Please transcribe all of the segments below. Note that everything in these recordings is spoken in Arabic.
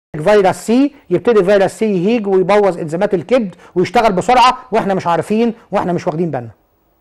فيروس سي، يبتدي فيروس سي يهيج ويبوظ انزيمات الكبد ويشتغل بسرعه واحنا مش عارفين واحنا مش واخدين بالنا.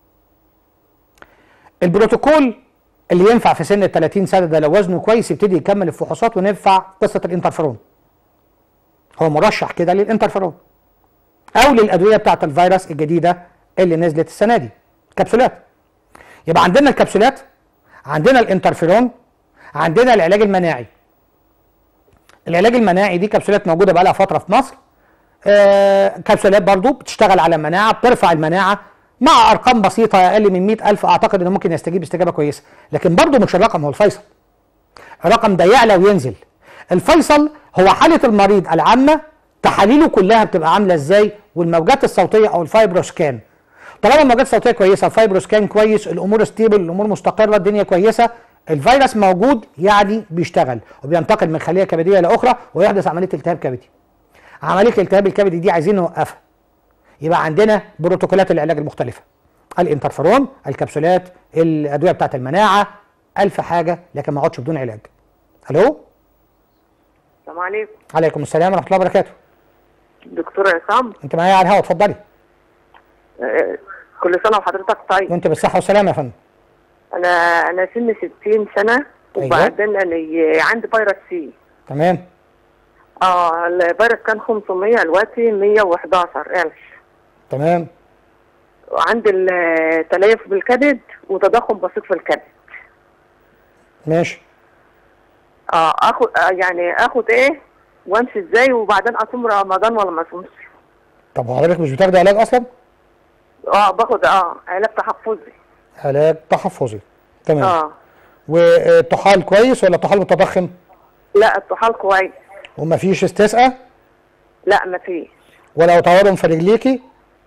البروتوكول اللي ينفع في سن ال 30 سنه ده لو وزنه كويس يبتدي يكمل الفحوصات وننفع قصه الانترفيرون. هو مرشح كده للانترفيرون او للادويه بتاعت الفيروس الجديده اللي نزلت السنه دي كبسولات. يبقى عندنا الكبسولات، عندنا الانترفيرون، عندنا العلاج المناعي. العلاج المناعي دي كبسولات موجوده بقى لها فتره في مصر. كبسولات برضو بتشتغل على المناعه، بترفع المناعه مع ارقام بسيطه اقل من 100,000. اعتقد انه ممكن يستجيب استجابه كويسه، لكن برضو مش الرقم هو الفيصل. الرقم ده يعلى وينزل. الفيصل هو حاله المريض العامه، تحاليله كلها بتبقى عامله ازاي، والموجات الصوتيه او الفايبروسكان. طالما الموجات الصوتيه كويسه، الفايبروسكان كويس، الامور ستيبل، الامور مستقره، الدنيا كويسه، الفيروس موجود يعني بيشتغل وبينتقل من خليه كبديه لاخرى ويحدث عمليه التهاب كبدي. عمليه الالتهاب الكبدي دي عايزين نوقفها. يبقى عندنا بروتوكولات العلاج المختلفه: الانترفيرون، الكبسولات، الادويه بتاعت المناعه، ألف حاجه، لكن ما اقعدش بدون علاج. الو، السلام عليكم. عليكم السلام ورحمه الله وبركاته. دكتور عصام، انت معايا على الهواء، اتفضلي. كل سنه وحضرتك طيب. وانت بالصحه والسلامه يا فندم. انا سن 60 سنه. أيوة. وبعدين انا عندي فيروس سي. تمام. الفيروس كان 500، دلوقتي 111,000. تمام. وعندي تليف بالكبد وتضخم بسيط في الكبد. ماشي. اخد ايه وامشي ازاي، وبعدين اصوم رمضان ولا ما اصومش؟ طب حضرتك مش بتاخدي علاج اصلا؟ باخد علاج تحفظي. علاج تحفظي، تمام. اه والطحال كويس ولا الطحال متضخم؟ لا، الطحال كويس. ومفيش استسقاء؟ لا مفيش. ولا تورم في رجليكي؟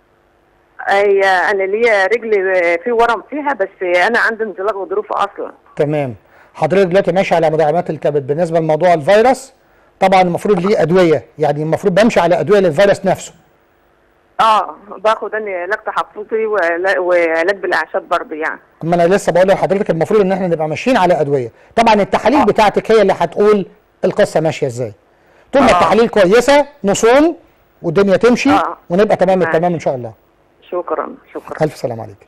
انا ليا رجلي في ورم فيها، بس انا عندي انزلاق غضروفي اصلا. تمام. حضرتك دلوقتي ماشي على مدعمات الكبد. بالنسبه لموضوع الفيروس طبعا المفروض ليه ادويه، يعني المفروض بمشي على ادويه للفيروس نفسه. باخد انا علاج تحفظي وعلاج بالاعشاب برضه يعني. اما انا لسه بقول لحضرتك المفروض ان احنا نبقى ماشيين على ادويه. طبعا التحاليل بتاعتك هي اللي هتقول القصه ماشيه ازاي. طول ما التحاليل كويسه نصوم والدنيا تمشي ونبقى تمام التمام ان شاء الله. شكرا. الف سلام عليك.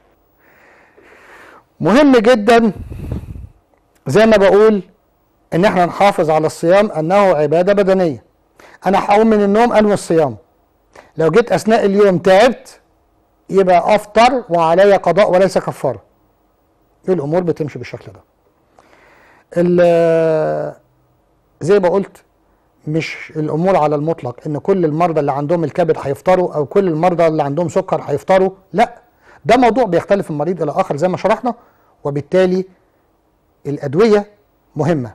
مهم جدا زي ما بقول ان احنا نحافظ على الصيام، انه عباده بدنيه. انا هقوم من النوم انوي الصيام، لو جيت اثناء اليوم تعبت يبقى افطر وعلي قضاء وليس كفاره. الامور بتمشي بالشكل ده. زي ما قلت مش الامور على المطلق ان كل المرضى اللي عندهم الكبد هيفطروا او كل المرضى اللي عندهم سكر هيفطروا، لا، ده موضوع بيختلف من مريض الى اخر زي ما شرحنا، وبالتالي الادويه مهمه.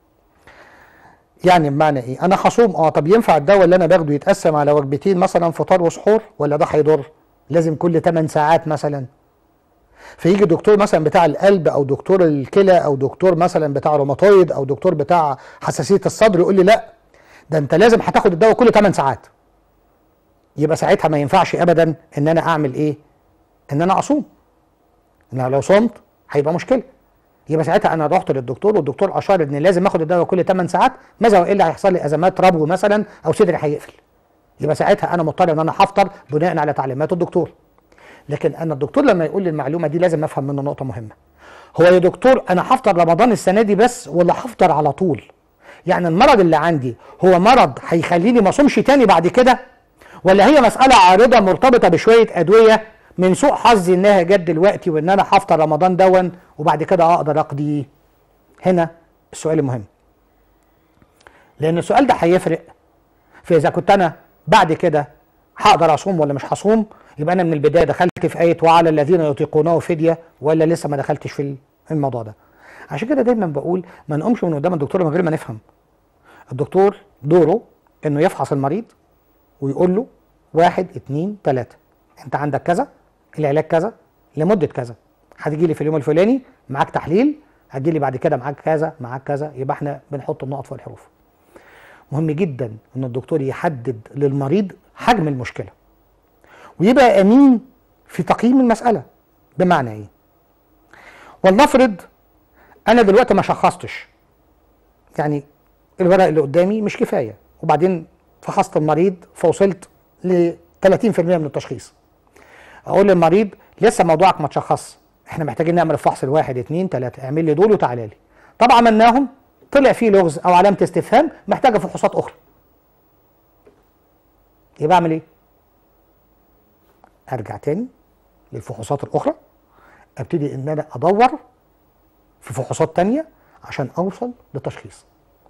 يعني بمعنى ايه؟ انا هصوم طب ينفع الدواء اللي انا باخده يتقسم على وجبتين مثلا فطار وسحور، ولا ده هيضر؟ لازم كل 8 ساعات مثلا. فيجي دكتور مثلا بتاع القلب او دكتور الكلى او دكتور مثلا بتاع روماتويد او دكتور بتاع حساسيه الصدر يقول لي لا، ده انت لازم هتاخد الدواء كل 8 ساعات. يبقى ساعتها ما ينفعش ابدا ان انا اعمل ايه؟ ان انا اصوم. ان انا لو صمت هيبقى مشكله. يبقى ساعتها انا رحت للدكتور والدكتور اشار ان لازم اخد الدواء كل 8 ساعات، ماذا والا هيحصل لي ازمات ربو مثلا او صدري هيقفل. يبقى ساعتها انا مضطر ان انا هفطر بناء على تعليمات الدكتور. لكن انا الدكتور لما يقول لي المعلومه دي لازم افهم منه نقطه مهمه. هو يا دكتور انا هفطر رمضان السنه دي بس ولا هفطر على طول؟ يعني المرض اللي عندي هو مرض هيخليني ما اصومش تاني بعد كده، ولا هي مساله عارضه مرتبطه بشويه ادويه من سوء حظي انها جت دلوقتي وان انا هفطر رمضان دون وبعد كده اقدر اقضي؟ هنا السؤال المهم، لان السؤال ده هيفرق في اذا كنت انا بعد كده هقدر اصوم ولا مش هصوم. يبقى انا من البدايه دخلت في ايه وعلى الذين يطيقونه فديه، ولا لسه ما دخلتش في الموضوع ده. عشان كده دايما بقول ما نقومش من قدام الدكتور من غير ما نفهم. الدكتور دوره انه يفحص المريض ويقول له 1 2 3 انت عندك كذا، العلاج كذا لمده كذا، هتجي لي في اليوم الفلاني معاك تحليل، هتجي لي بعد كده معاك كذا معاك كذا. يبقى احنا بنحط النقط فوق الحروف. مهم جدا ان الدكتور يحدد للمريض حجم المشكله ويبقى امين في تقييم المساله. بمعنى ايه؟ ولنفرض انا دلوقتي ما شخصتش، يعني الورق اللي قدامي مش كفايه، وبعدين فحصت المريض فوصلت ل 30% من التشخيص، اقول للمريض لسه موضوعك ما تشخصش، احنا محتاجين نعمل الفحص الواحد اتنين تلاته، اعمل لي دول وتعالى لي. طبعا عملناهم، طلع فيه لغز او علامه استفهام محتاجه فحوصات اخرى. يبقى اعمل ايه؟ ارجع تاني للفحوصات الاخرى، ابتدي ان انا ادور في فحوصات تانيه عشان اوصل لتشخيص.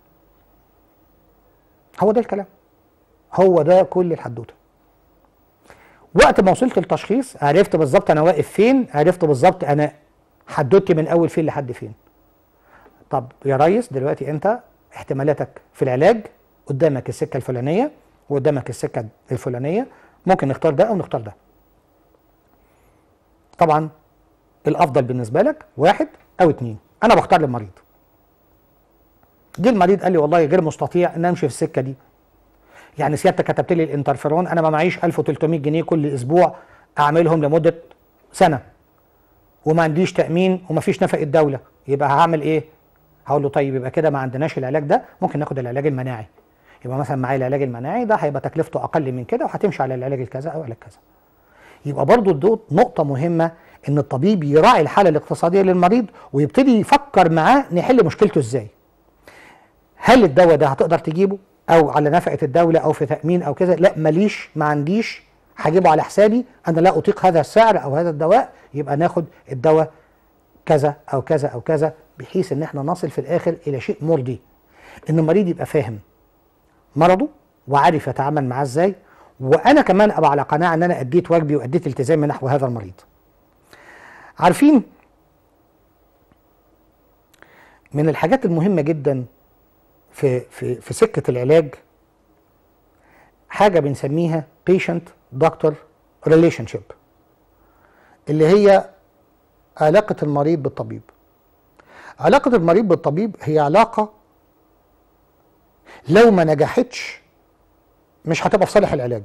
هو ده الكلام، هو ده كل الحدوته. وقت ما وصلت للتشخيص عرفت بالظبط انا واقف فين، عرفت بالظبط انا حددت من اول فين لحد فين. طب يا ريس دلوقتي انت احتمالاتك في العلاج قدامك السكه الفلانيه وقدامك السكه الفلانيه، ممكن نختار ده او نختار ده. طبعا الافضل بالنسبه لك واحد او اتنين، انا بختار للمريض. جه المريض قال لي والله غير مستطيع ان امشي في السكه دي، يعني سيادتك كتبت لي الانترفيرون انا ما معيش 1300 جنيه كل اسبوع اعملهم لمده سنه وما عنديش تامين وما فيش نفقه دوله، يبقى هعمل ايه؟ هقول له طيب يبقى كده ما عندناش العلاج ده، ممكن ناخد العلاج المناعي. يبقى مثلا معايا العلاج المناعي ده هيبقى تكلفته اقل من كده وهتمشي على العلاج الكذا او علاج كذا. يبقى برضو دي نقطه مهمه، ان الطبيب يراعي الحاله الاقتصاديه للمريض ويبتدي يفكر معاه نحل مشكلته ازاي. هل الدواء ده هتقدر تجيبه او على نفقه الدوله او في تامين او كذا؟ لا ماليش، ما عنديش، هجيبه على حسابي، انا لا اطيق هذا السعر او هذا الدواء، يبقى ناخد الدواء كذا او كذا او كذا، بحيث ان احنا نصل في الاخر الى شيء مرضي، ان المريض يبقى فاهم مرضه وعارف يتعامل معاه ازاي، وانا كمان ابقى على قناعه ان انا اديت واجبي واديت التزامي نحو هذا المريض. عارفين من الحاجات المهمه جدا في سكه العلاج حاجه بنسميها patient doctor relationship، اللي هي علاقه المريض بالطبيب. علاقه المريض بالطبيب هي علاقه لو ما نجحتش مش هتبقى في صالح العلاج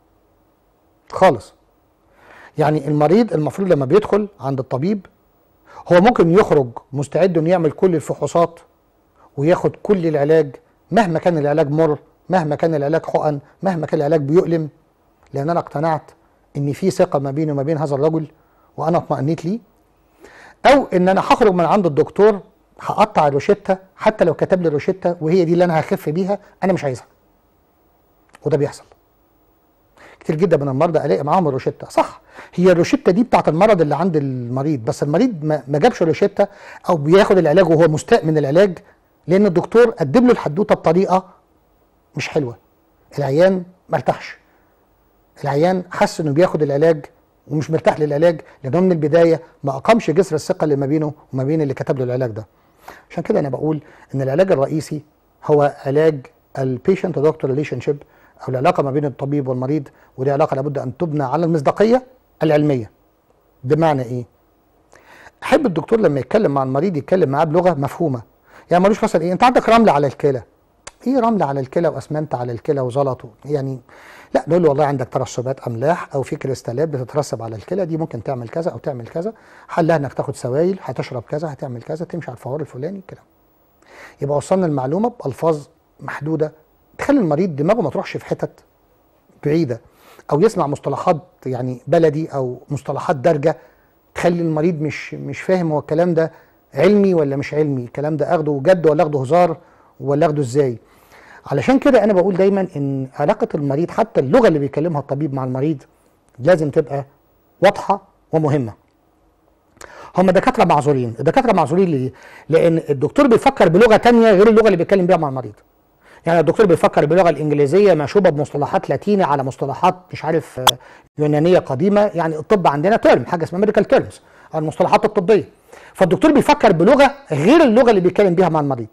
خالص. يعني المريض المفروض لما بيدخل عند الطبيب هو ممكن يخرج مستعد انه يعمل كل الفحوصات وياخد كل العلاج، مهما كان العلاج مر، مهما كان العلاج حقن، مهما كان العلاج بيؤلم، لان انا اقتنعت ان في ثقه ما بيني وما بين هذا الرجل وانا اطمئنيت ليه. او ان انا هخرج من عند الدكتور هقطع الروشته حتى لو كتب لي الروشته وهي دي اللي انا هخف بيها، انا مش عايزها. وده بيحصل كتير جدا من المرضى، الاقي معاهم الروشته، صح هي الروشته دي بتاعت المرض اللي عند المريض، بس المريض ما جابش روشته او بياخد العلاج وهو مستاء من العلاج لان الدكتور قدم له الحدوته بطريقه مش حلوه. العيان ما ارتاحش، العيان حس انه بياخد العلاج ومش مرتاح للعلاج لانه من البدايه ما اقامش جسر الثقه اللي ما بينه وما بين اللي كتب له العلاج ده. عشان كده انا بقول ان العلاج الرئيسي هو علاج البيشنت دكتور ريليشن شيب، او العلاقه ما بين الطبيب والمريض، ودي علاقه لابد ان تبنى على المصداقيه العلميه. بمعنى ايه؟ احب الدكتور لما يتكلم مع المريض يتكلم معاه بلغه مفهومه. يعني ملوش مثلا ايه، انت عندك رمل على الكلى، ايه رمل على الكلى واسمنت على الكلى وزلط يعني، لا نقول له والله عندك ترسبات املاح او في كريستالات بتترسب على الكلى، دي ممكن تعمل كذا او تعمل كذا، حلها انك تاخد سوائل، هتشرب كذا، هتعمل كذا، تمشي على الفوار الفلاني كده. يبقى وصلنا المعلومه بالفاظ محدوده تخلي المريض دماغه ما تروحش في حتت بعيده، او يسمع مصطلحات يعني بلدي او مصطلحات دارجه تخلي المريض مش فاهم هو الكلام ده علمي ولا مش علمي، الكلام ده اخده جد ولا اخده هزار ولا اخده ازاي. علشان كده انا بقول دايما ان علاقه المريض حتى اللغه اللي بيكلمها الطبيب مع المريض لازم تبقى واضحه ومهمه. هم دكاتره معذورين، الدكاتره معذورين ليه؟ لان الدكتور بيفكر بلغه ثانيه غير اللغه اللي بيتكلم بيها مع المريض. يعني الدكتور بيفكر باللغه الانجليزيه مشوبه بمصطلحات لاتيني على مصطلحات مش عارف يونانيه قديمه، يعني الطب عندنا تيرم حاجه اسمها ميديكال تيرمز، المصطلحات الطبيه. فالدكتور بيفكر بلغه غير اللغه اللي بيتكلم بيها مع المريض.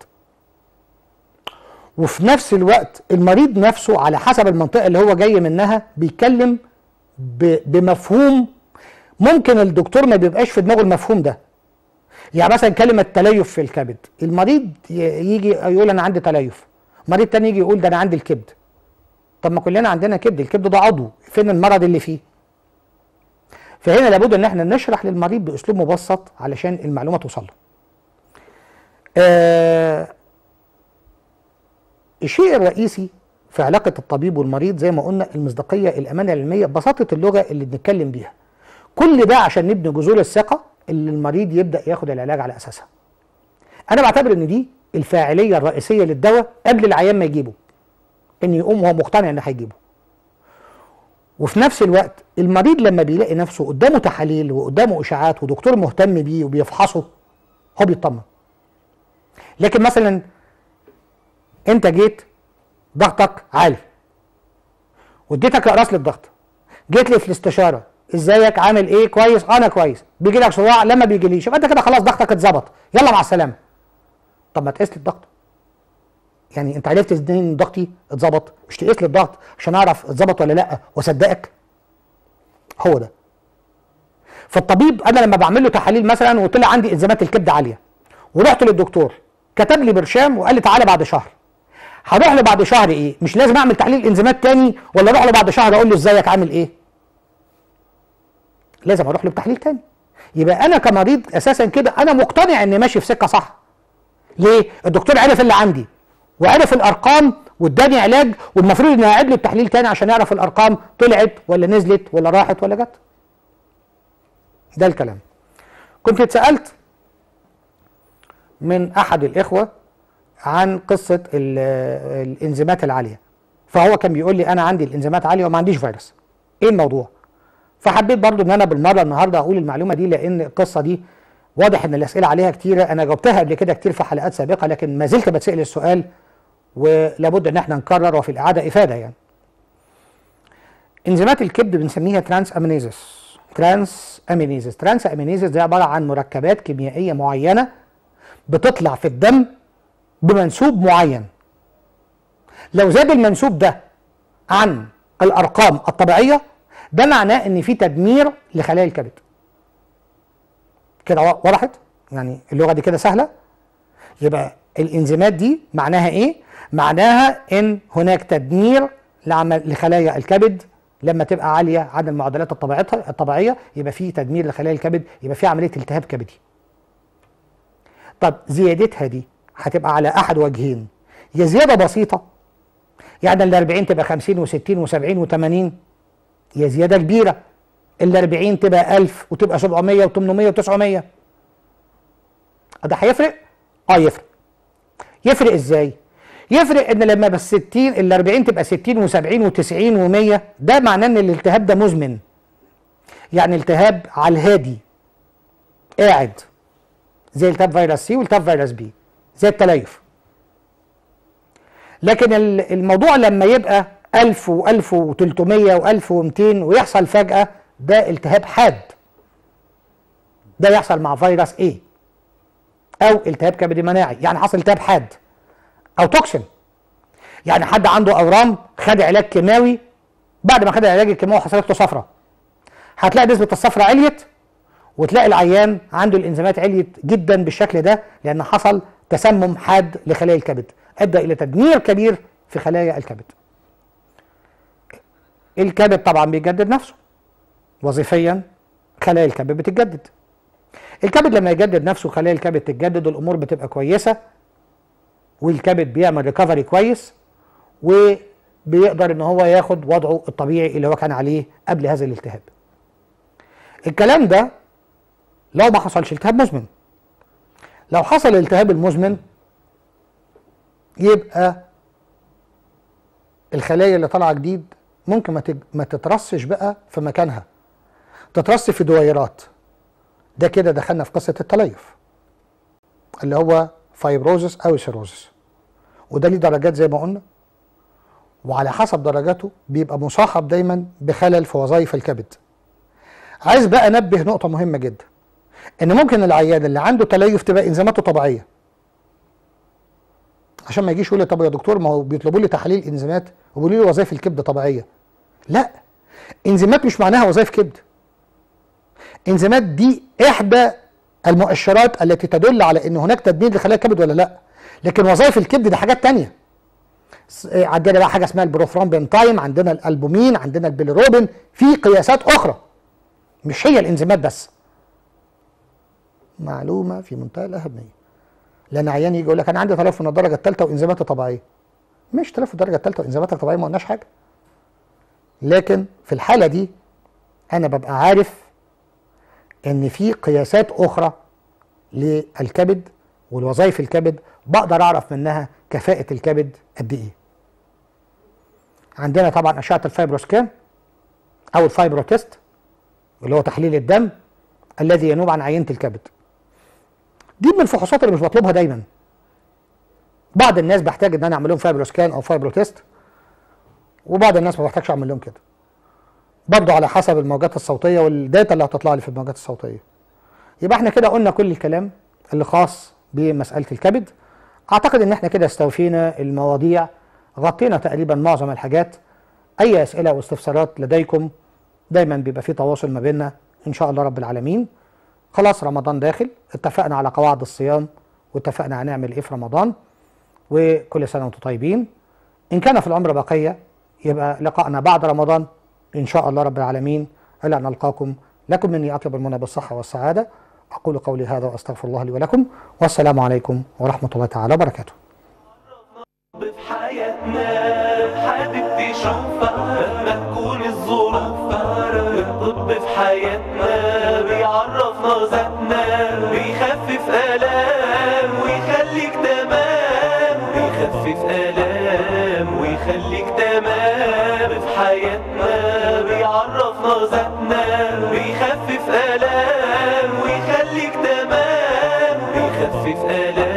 وفي نفس الوقت المريض نفسه على حسب المنطقه اللي هو جاي منها بيتكلم بمفهوم ممكن الدكتور ما بيبقاش في دماغه المفهوم ده. يعني مثلا كلمه تليف في الكبد، المريض يجي يقول انا عندي تليف، مريض تاني يجي يقول ده انا عندي الكبد. طب ما كلنا عندنا كبد، الكبد ده عضو، فين المرض اللي فيه؟ فهنا لابد ان احنا نشرح للمريض باسلوب مبسط علشان المعلومه توصل له. الشيء الرئيسي في علاقه الطبيب والمريض زي ما قلنا المصداقيه، الامانه العلميه، بساطه اللغه اللي بنتكلم بيها. كل ده عشان نبني جذور الثقه اللي المريض يبدا ياخد العلاج على اساسها. انا بعتبر ان دي الفاعليه الرئيسيه للدواء قبل العيان ما يجيبه، ان يقوم وهو مقتنع ان هيجيبه. وفي نفس الوقت المريض لما بيلاقي نفسه قدامه تحاليل وقدامه اشاعات ودكتور مهتم بيه وبيفحصه، هو بيطمن. لكن مثلا انت جيت ضغطك عالي واديتك اقراص للضغط، جيت لي في الاستشاره، ازيك عامل ايه؟ كويس، انا كويس. بيجي لك صداع لما بيجيليش، يبقى انت كده خلاص ضغطك اتظبط، يلا مع السلامه. طب ما تقيس لي الضغط. يعني انت عرفت ازاي ان ضغطي اتظبط؟ مش تقيس لي الضغط عشان اعرف اتظبط ولا لا واصدقك؟ هو ده. فالطبيب انا لما بعمل له تحاليل مثلا وطلع عندي انزيمات الكبد عاليه، ورحت للدكتور كتب لي برشام وقال لي تعالى بعد شهر، هروح له بعد شهر ايه؟ مش لازم اعمل تحليل انزيمات تاني، ولا اروح له بعد شهر اقول له ازيك عامل ايه؟ لازم اروح له بتحليل تاني. يبقى انا كمريض اساسا كده انا مقتنع اني ماشي في سكه صح. ليه؟ الدكتور عرف اللي عندي وعرف الارقام واداني علاج، والمفروض اني اعيد له التحليل تاني عشان يعرف الارقام طلعت ولا نزلت ولا راحت ولا جت. ده الكلام. كنت اتسالت من احد الاخوه عن قصه الانزيمات العاليه، فهو كان بيقول لي انا عندي الانزيمات عاليه وما عنديش فيروس، ايه الموضوع؟ فحبيت برضو ان انا بالمره النهارده اقول المعلومه دي، لان القصه دي واضح ان الاسئله عليها كتيره، انا جاوبتها قبل كده كتير في حلقات سابقه، لكن ما زلت بتسال السؤال ولابد ان احنا نكرر، وفي الاعاده افاده يعني. انزيمات الكبد بنسميها ترانس امينيزس. ترانس امينيزس دي عباره عن مركبات كيميائيه معينه بتطلع في الدم بمنسوب معين. لو زاد المنسوب ده عن الارقام الطبيعيه، ده معناه ان في تدمير لخلايا الكبد. كده وضحت؟ يعني اللغه دي كده سهله. يبقى الانزيمات دي معناها ايه؟ معناها ان هناك تدمير لخلايا الكبد لما تبقى عاليه عن المعدلات الطبيعيه، يبقى في تدمير لخلايا الكبد، يبقى في عمليه التهاب كبدي. طب زيادتها دي هتبقى على احد وجهين، يا زياده بسيطه يعني ال 40 تبقى 50 و60 و70 و80، يا زياده كبيره ال 40 تبقى 1000 وتبقى 700 و800 و900. ده هيفرق؟ يفرق. يفرق ازاي؟ يفرق ان لما بس 60 ال 40 تبقى 60 و70 و90 و100، ده معناه ان الالتهاب ده مزمن. يعني التهاب على الهادي قاعد، زي التهاب فيروس سي والتهاب فيروس بي، زي التليف. لكن الموضوع لما يبقى 1000 و1300 و1200 ويحصل فجأة، ده التهاب حاد. ده يحصل مع فيروس ايه؟ او التهاب كبدي مناعي، يعني حصل التهاب حاد او توكسين. يعني حد عنده اورام خد علاج كيماوي، بعد ما خد العلاج الكيماوي حصلت له صفرة، هتلاقي نسبة الصفرة عليت، وتلاقي العيان عنده الانزيمات عليت جدا بالشكل ده، لان حصل تسمم حاد لخلايا الكبد ادى الى تدمير كبير في خلايا الكبد. الكبد طبعا بيجدد نفسه وظيفيا، خلايا الكبد بتتجدد. الكبد لما يجدد نفسه خلايا الكبد تتجدد، الامور بتبقى كويسه، والكبد بيعمل ريكفري كويس، وبيقدر ان هو ياخد وضعه الطبيعي اللي هو كان عليه قبل هذا الالتهاب. الكلام ده لو ما حصلش التهاب مزمن. لو حصل الالتهاب المزمن، يبقى الخلايا اللي طالعه جديد ممكن ما تترصش بقى في مكانها، تترص في دويرات. ده كده دخلنا في قصه التليف اللي هو فايبروزس او سيروزس، وده ليه درجات زي ما قلنا، وعلى حسب درجاته بيبقى مصاحب دايما بخلل في وظائف الكبد. عايز بقى انبه نقطه مهمه جدا، ان ممكن العيان اللي عنده تليف تبقى انزيماته طبيعيه، عشان ما يجيش يقول لي طب يا دكتور ما هو بيطلبوا لي تحاليل انزيمات وبيقولوا لي وظائف الكبد طبيعيه. لا، انزيمات مش معناها وظائف كبد. انزيمات دي احدى المؤشرات التي تدل على ان هناك تدمير لخلايا الكبد ولا لا، لكن وظائف الكبد دي حاجات تانية. عندنا بقى حاجه اسمها البروثرومبين تايم، عندنا الالبومين، عندنا البيليروبين، في قياسات اخرى مش هي الانزيمات بس. معلومه في منتهى الاهميه، لان عيان يجي يقول لك انا عندي تليف من الدرجه الثالثه وانزيماتي طبيعيه. مش تلف الدرجه الثالثه وانزيماتك الطبيعيه، ما قلناش حاجه. لكن في الحاله دي انا ببقى عارف ان في قياسات اخرى للكبد والوظائف الكبد، بقدر اعرف منها كفاءه الكبد قد ايه. عندنا طبعا اشعه الفايبروسكان او الفايبروتيست اللي هو تحليل الدم الذي ينوب عن عينه الكبد. دي من الفحوصات اللي مش بطلبها دايما. بعض الناس بحتاج ان انا اعمل لهم فايبروسكان او فايبروتيست، وبعض الناس ما بحتاجش اعمل لهم كده. برضه على حسب الموجات الصوتيه والداتا اللي هتطلع لي في الموجات الصوتيه. يبقى احنا كده قلنا كل الكلام اللي خاص بمساله الكبد. اعتقد ان احنا كده استوفينا المواضيع، غطينا تقريبا معظم الحاجات. اي اسئله او استفسارات لديكم دايما بيبقى في تواصل ما بيننا ان شاء الله رب العالمين. خلاص رمضان داخل، اتفقنا على قواعد الصيام واتفقنا هنعمل ايه في رمضان، وكل سنه وانتم طيبين. ان كان في العمر بقيه يبقى لقاءنا بعد رمضان ان شاء الله رب العالمين. الى ان نلقاكم، لكم مني اطلب المنى بالصحه والسعاده. اقول قولي هذا واستغفر الله لي ولكم، والسلام عليكم ورحمه الله تعالى وبركاته. في حياتنا حابب تشوفها لما تكون الظروف الطب في حياتنا بيعرفنا ذاتنا، بيخفف آلام ويخليك تمام، بيخفف آلام ويخليك تمام. في حياتنا بيعرفنا ذاتنا، بيخفف آلام ويخليك تمام، بيخفف آلام